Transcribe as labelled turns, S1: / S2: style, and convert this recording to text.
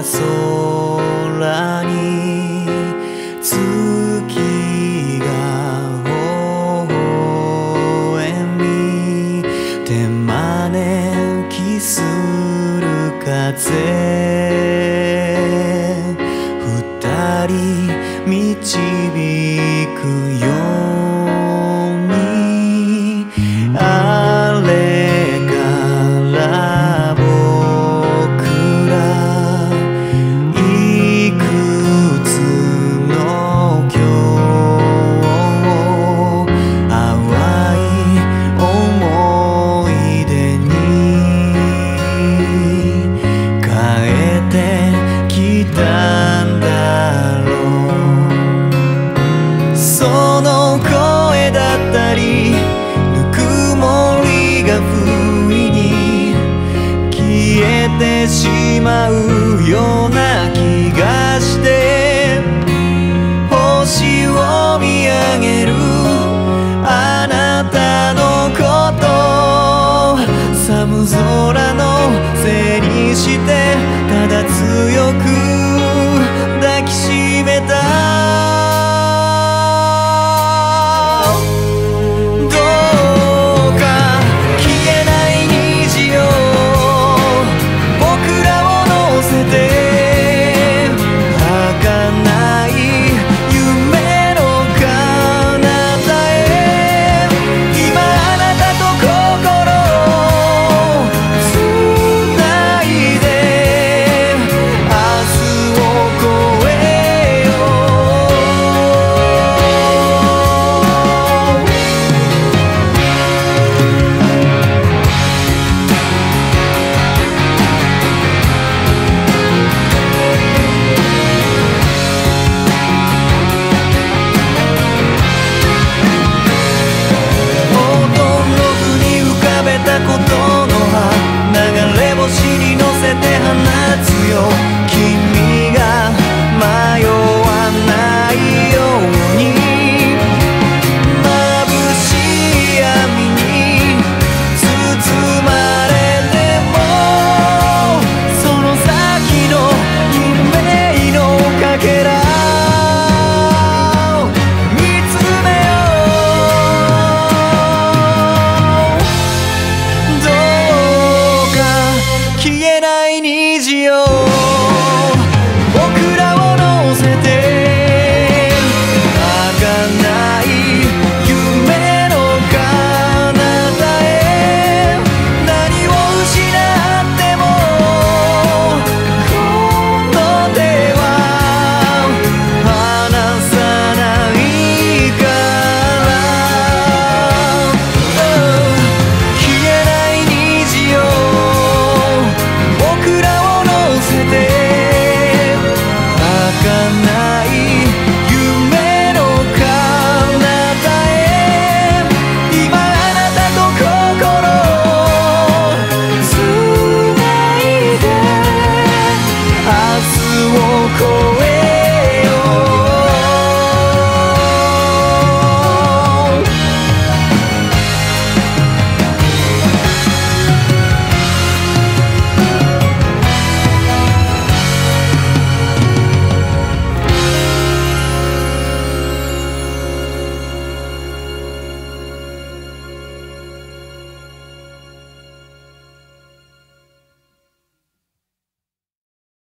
S1: 空に月が微笑み手招きする風二人導くようにあれから僕らいくつの今日淡い思い出に変えてきたんだろう。その声だったりぬくもりが不意に消えてしまうような気がして、星を見上げるあなたのこと寒空のせいにしてただ強く抱きしめた。どうか消えない虹よ僕らを乗せて儚い夢の彼方へ。今あなたと心をつないで明日を越えよほとんどに浮かべたことの葉流れ星に乗せて放つよ。君が迷わないように眩しい闇に包まれてもその先の夢のかけらを見つめよう。どうか消えない虹よ